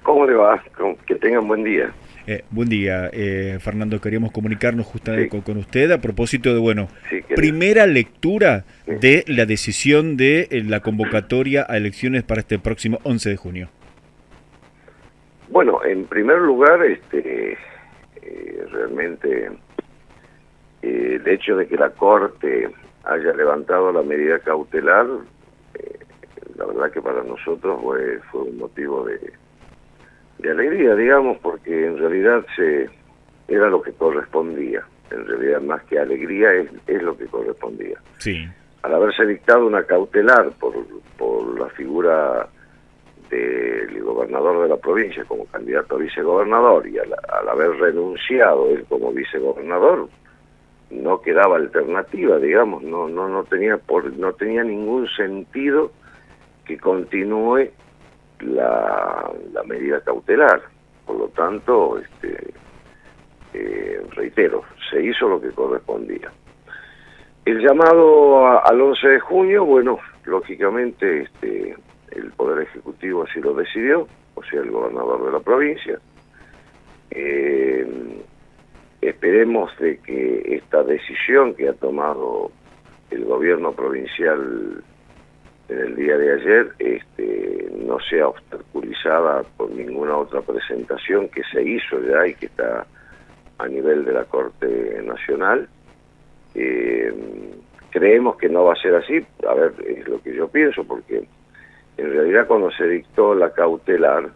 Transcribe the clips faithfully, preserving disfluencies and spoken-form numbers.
¿Cómo le va? Que tengan buen día. Eh, buen día, eh, Fernando. Queríamos comunicarnos justamente Sí. con, con usted a propósito de, bueno, Sí, que- primera lectura Sí. de la decisión de eh, la convocatoria a elecciones para este próximo once de junio. Bueno, en primer lugar, este, eh, realmente eh, el hecho de que la Corte haya levantado la medida cautelar, eh, la verdad que para nosotros fue, fue un motivo de, de alegría, digamos, porque en realidad se era lo que correspondía. En realidad, más que alegría, es, es lo que correspondía. Sí. Al haberse dictado una cautelar por, por la figura del gobernador de la provincia como candidato a vicegobernador y al, al haber renunciado él como vicegobernador, no quedaba alternativa, digamos, no no no tenía por, no tenía ningún sentido que continúe la, la medida cautelar. Por lo tanto, este, eh, reitero, se hizo lo que correspondía. El llamado a, al once de junio, bueno, lógicamente este, el Poder Ejecutivo así lo decidió, o sea, el gobernador de la provincia. Eh, esperemos de que esta decisión que ha tomado el gobierno provincial en el día de ayer este, no sea obstaculizada por ninguna otra presentación que se hizo ya y que está a nivel de la Corte Nacional. Eh, creemos que no va a ser así, a ver, es lo que yo pienso, porque en realidad cuando se dictó la cautelar,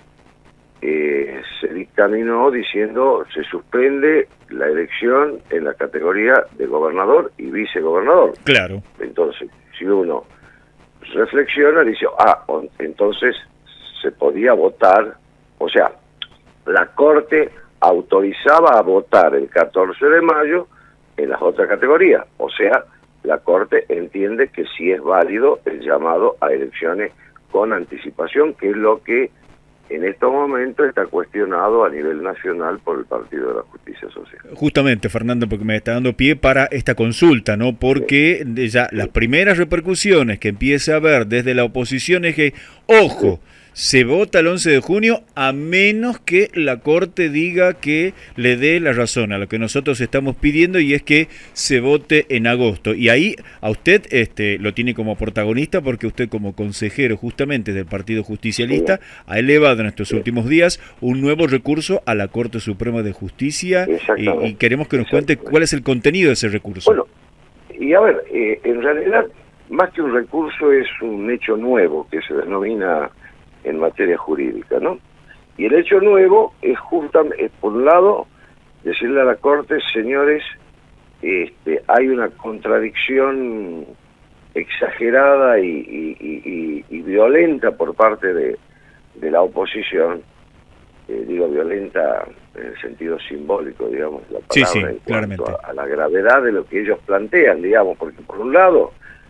eh, se dictaminó diciendo se suspende la elección en la categoría de gobernador y vicegobernador. Claro. Entonces, si uno reflexiona, dice, ah, entonces se podía votar, o sea, la Corte autorizaba a votar el catorce de mayo en las otras categorías, o sea, la Corte entiende que sí es válido el llamado a elecciones con anticipación, que es lo que en estos momentos está cuestionado a nivel nacional por el Partido de la Justicia Social. Justamente, Fernando, porque me está dando pie para esta consulta, ¿no? Porque sí. ya las primeras repercusiones que empieza a haber desde la oposición es que, ojo, sí. se vota el once de junio a menos que la Corte diga que le dé la razón a lo que nosotros estamos pidiendo, y es que se vote en agosto. Y ahí a usted este, lo tiene como protagonista, porque usted como consejero justamente del Partido Justicialista sí. ha elevado en estos sí. últimos días un nuevo recurso a la Corte Suprema de Justicia, y, y queremos que nos cuente cuál es el contenido de ese recurso. Bueno, y a ver, eh, en realidad más que un recurso es un hecho nuevo que se denomina en materia jurídica, ¿no? Y el hecho nuevo es justamente, por un lado, decirle a la Corte, señores, este, hay una contradicción exagerada y, y, y, y violenta por parte de, de la oposición, eh, digo violenta en el sentido simbólico, digamos, la palabra, sí, sí, en claramente. cuanto a, a la gravedad de lo que ellos plantean, digamos, porque por un lado,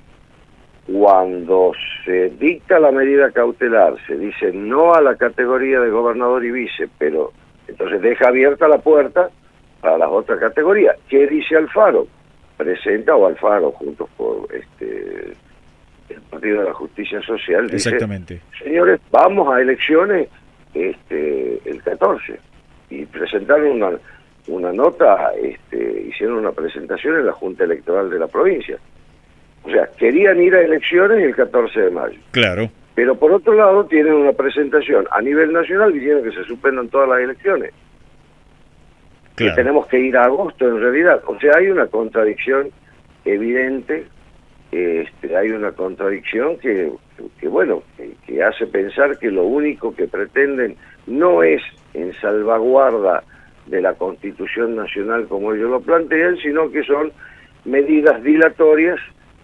cuando se dicta la medida cautelar, se dice no a la categoría de gobernador y vice, pero entonces deja abierta la puerta para las otras categorías. ¿Qué dice Alfaro? Presenta, o Alfaro, juntos por este el Partido de la Justicia Social, dice, exactamente, señores, vamos a elecciones este el catorce. Y presentaron una, una nota, este, hicieron una presentación en la Junta Electoral de la provincia. O sea, querían ir a elecciones el catorce de mayo. Claro. Pero por otro lado tienen una presentación a nivel nacional diciendo que se suspendan todas las elecciones. Claro. Que tenemos que ir a agosto en realidad. O sea, hay una contradicción evidente, este, hay una contradicción que, que bueno, que, que hace pensar que lo único que pretenden no es en salvaguarda de la Constitución Nacional como ellos lo plantean, sino que son medidas dilatorias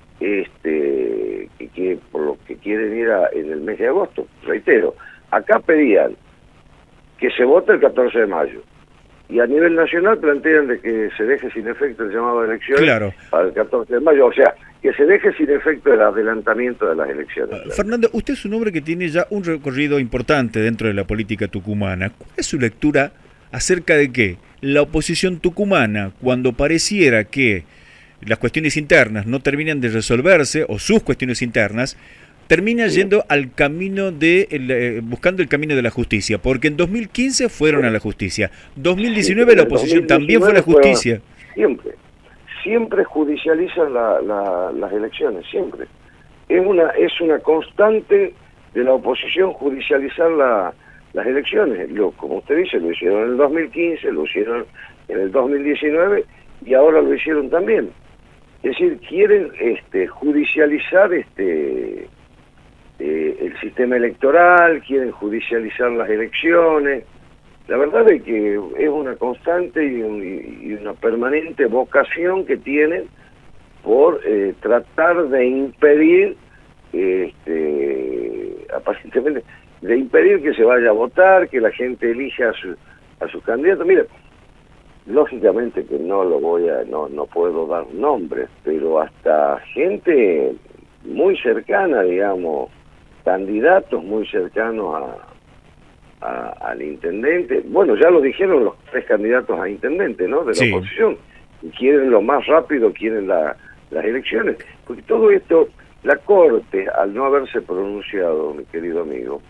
este que, que por lo que quieren ir a, en el mes de agosto. Reitero, acá pedían que se vote el catorce de mayo y a nivel nacional plantean de que se deje sin efecto el llamado a elecciones claro. para el catorce de mayo, o sea, que se deje sin efecto el adelantamiento de las elecciones. Uh, Fernando, usted es un hombre que tiene ya un recorrido importante dentro de la política tucumana. ¿Cuál es su lectura acerca de que la oposición tucumana, cuando pareciera que las cuestiones internas no terminan de resolverse, o sus cuestiones internas, termina yendo al camino de, el, eh, buscando el camino de la justicia, porque en dos mil quince fueron a la justicia, dos mil diecinueve sí, la oposición también fue a la justicia. Siempre, siempre judicializan la, la, las elecciones, siempre. Es una, es una constante de la oposición judicializar la, las elecciones. Lo, como usted dice, lo hicieron en el dos mil quince, lo hicieron en el dos mil diecinueve y ahora lo hicieron también. Es decir, quieren este, judicializar este eh, el sistema electoral, quieren judicializar las elecciones. La verdad es que es una constante y, un, y una permanente vocación que tienen por eh, tratar de impedir, este, aparentemente, de impedir que se vaya a votar, que la gente elija a su, a sus candidatos. Mira, lógicamente que no lo voy a, no, no puedo dar nombres, pero hasta gente muy cercana, digamos, candidatos muy cercanos a, a, al intendente, bueno, ya lo dijeron los tres candidatos a intendente, ¿no?, de la sí. oposición, y quieren lo más rápido, quieren la, las elecciones, porque todo esto, la Corte, al no haberse pronunciado, mi querido amigo,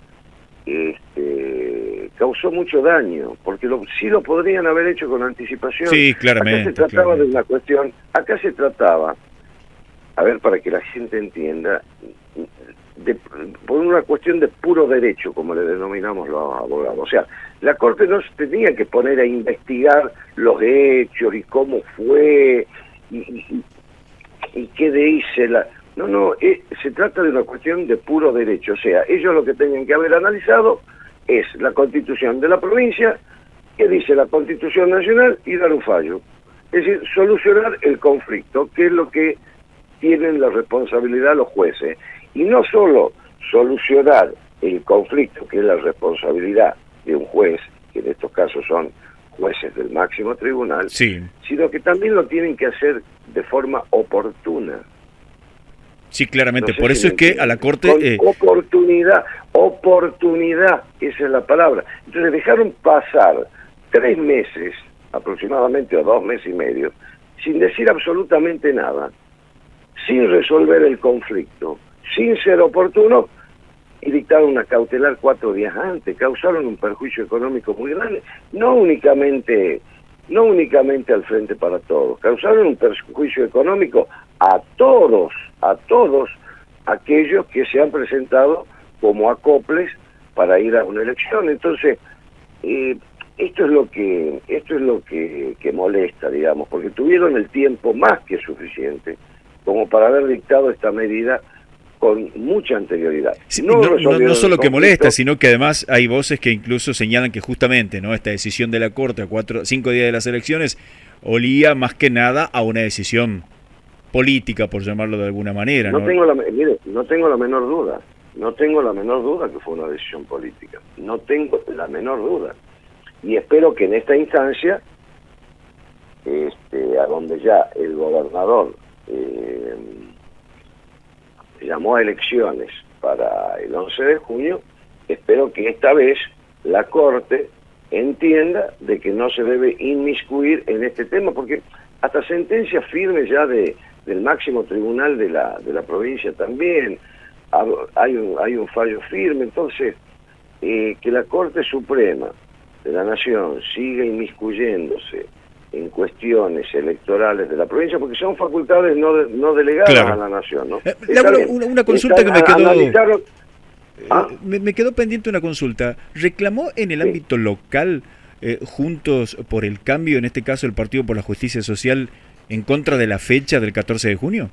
este, causó mucho daño, porque lo, sí lo podrían haber hecho con anticipación. Sí, claramente. Acá se trataba claramente. de una cuestión, acá se trataba, a ver, para que la gente entienda, de, por una cuestión de puro derecho, como le denominamos los abogados. O sea, la Corte no se tenía que poner a investigar los hechos y cómo fue y, y, y qué dice la... No, no, eh, se trata de una cuestión de puro derecho. O sea, ellos lo que tenían que haber analizado es la Constitución de la provincia, qué dice la Constitución nacional y dar un fallo. Es decir, solucionar el conflicto, que es lo que tienen la responsabilidad los jueces. Y no solo solucionar el conflicto, que es la responsabilidad de un juez, que en estos casos son jueces del máximo tribunal, sí. sino que también lo tienen que hacer de forma oportuna. Sí, claramente, no sé por si eso es que a la Corte... Eh... Oportunidad, oportunidad, esa es la palabra. Entonces dejaron pasar tres meses, aproximadamente, o dos meses y medio, sin decir absolutamente nada, sin resolver el conflicto, sin ser oportuno, y dictaron una cautelar cuatro días antes, causaron un perjuicio económico muy grande, no únicamente... no únicamente al Frente para Todos, causaron un perjuicio económico a todos, a todos aquellos que se han presentado como acoples para ir a una elección. Entonces, eh, esto es lo que esto es lo que, que molesta, digamos, porque tuvieron el tiempo más que suficiente como para haber dictado esta medida con mucha anterioridad. Sí, no, no, no, no solo que molesta, sino que además hay voces que incluso señalan que justamente no esta decisión de la Corte a cuatro, cinco días de las elecciones olía más que nada a una decisión política, por llamarlo de alguna manera. No, ¿no? tengo la, mire, no tengo la menor duda, no tengo la menor duda que fue una decisión política, no tengo la menor duda. Y espero que en esta instancia, este, a donde ya el gobernador eh, llamó a elecciones para el once de junio, espero que esta vez la Corte entienda de que no se debe inmiscuir en este tema, porque hasta sentencias firmes ya de, del máximo tribunal de la, de la provincia también, hay un, hay un fallo firme. Entonces, eh, que la Corte Suprema de la Nación siga inmiscuyéndose en cuestiones electorales de la provincia, porque son facultades no, de, no delegadas claro. a la Nación, ¿no? Eh, una, una consulta Está, que me quedó... Analizaron, ¿ah? eh, me, me quedó pendiente una consulta. ¿Reclamó en el sí. ámbito local, eh, Juntos por el Cambio, en este caso el Partido por la Justicia Social, en contra de la fecha del catorce de junio?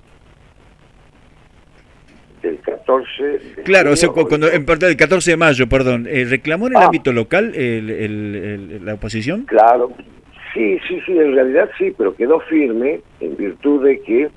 Del catorce de Claro, junio, o sea, cuando, en parte del catorce de mayo, perdón. Eh, ¿Reclamó en el ah. ámbito local el, el, el, la oposición? Claro. Sí, sí, sí, en realidad sí, pero quedó firme en virtud de que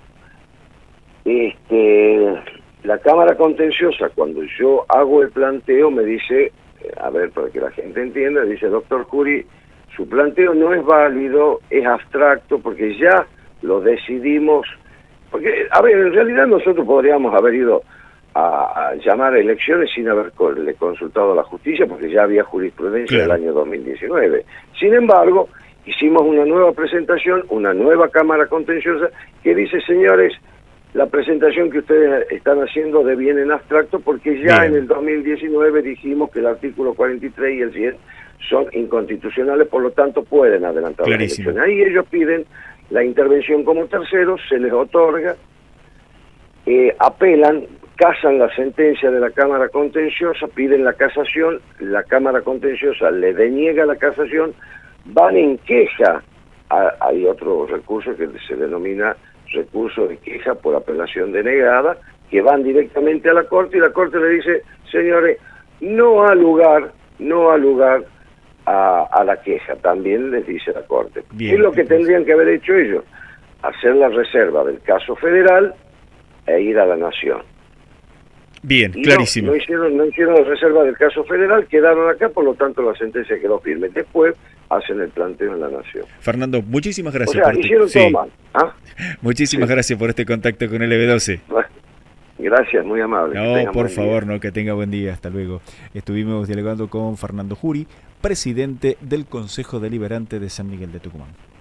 este, la Cámara Contenciosa, cuando yo hago el planteo, me dice, a ver, para que la gente entienda, dice, doctor Curi, su planteo no es válido, es abstracto, porque ya lo decidimos, porque, a ver, en realidad nosotros podríamos haber ido a, a llamar a elecciones sin haberle consultado a la justicia, porque ya había jurisprudencia claro. del año dos mil diecinueve. Sin embargo, hicimos una nueva presentación, una nueva Cámara Contenciosa, que dice, señores, la presentación que ustedes están haciendo de bien en abstracto, porque ya bien. En el dos mil diecinueve dijimos que el artículo cuarenta y tres y el cien son inconstitucionales, por lo tanto pueden adelantar las elecciones. Ahí ellos piden la intervención como terceros, se les otorga, eh, apelan, casan la sentencia de la Cámara Contenciosa, piden la casación, la Cámara Contenciosa le deniega la casación, van en queja, a, hay otro recurso que se denomina recurso de queja por apelación denegada, que van directamente a la Corte y la Corte le dice, señores, no ha lugar, no ha lugar a, a la queja, también les dice la Corte. Bien, es lo que tendrían que haber hecho ellos, hacer la reserva del caso federal e ir a la Nación. Bien, y clarísimo. No, no, hicieron, no hicieron la reserva del caso federal, quedaron acá, por lo tanto la sentencia quedó firme. Después hacen el planteo en la Nación. Fernando, muchísimas gracias. O sea, por hicieron este... todo sí. mal. ¿Ah? Muchísimas sí. gracias por este contacto con el L B doce. Gracias, muy amable. No, por favor, día. no, que tenga buen día. Hasta luego. Estuvimos dialogando con Fernando Juri, presidente del Consejo Deliberante de San Miguel de Tucumán.